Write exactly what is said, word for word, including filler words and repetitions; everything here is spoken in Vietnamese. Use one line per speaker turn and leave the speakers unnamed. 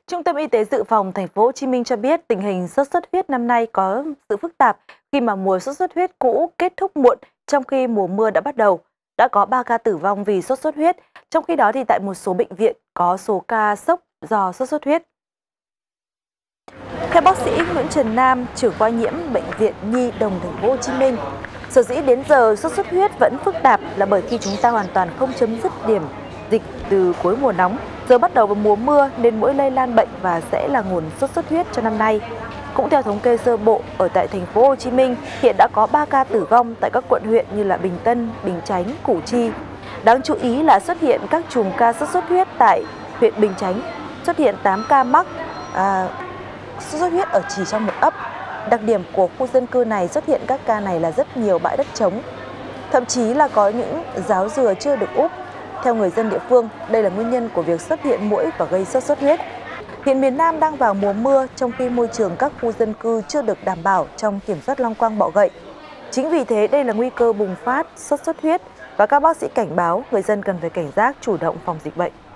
Trung tâm Y tế Dự phòng Thành phố Hồ Chí Minh cho biết tình hình sốt xuất huyết năm nay có sự phức tạp khi mà mùa sốt xuất huyết cũ kết thúc muộn trong khi mùa mưa đã bắt đầu. Đã có ba ca tử vong vì sốt xuất huyết, trong khi đó thì tại một số bệnh viện có số ca sốc do sốt xuất huyết. Theo bác sĩ Nguyễn Trần Nam, trưởng khoa nhiễm Bệnh viện Nhi đồng Thành phố Hồ Chí Minh, sở dĩ đến giờ sốt xuất huyết vẫn phức tạp là bởi khi chúng ta hoàn toàn không chấm dứt điểm dịch từ cuối mùa nóng, giờ bắt đầu vào mùa mưa nên mũi lây lan bệnh và sẽ là nguồn sốt xuất huyết cho năm nay. Cũng theo thống kê sơ bộ, ở tại Thành phố Hồ Chí Minh hiện đã có ba ca tử vong tại các quận huyện như là Bình Tân, Bình Chánh, Củ Chi. Đáng chú ý là xuất hiện các chùm ca sốt xuất huyết tại huyện Bình Chánh, xuất hiện tám ca mắc à, sốt xuất huyết ở chỉ trong một ấp. Đặc điểm của khu dân cư này xuất hiện các ca này là rất nhiều bãi đất trống, thậm chí là có những ráo dừa chưa được úp. Theo người dân địa phương, đây là nguyên nhân của việc xuất hiện muỗi và gây sốt xuất huyết. Hiện miền Nam đang vào mùa mưa trong khi môi trường các khu dân cư chưa được đảm bảo trong kiểm soát long quang bọ gậy. Chính vì thế đây là nguy cơ bùng phát sốt xuất huyết và các bác sĩ cảnh báo người dân cần phải cảnh giác chủ động phòng dịch bệnh.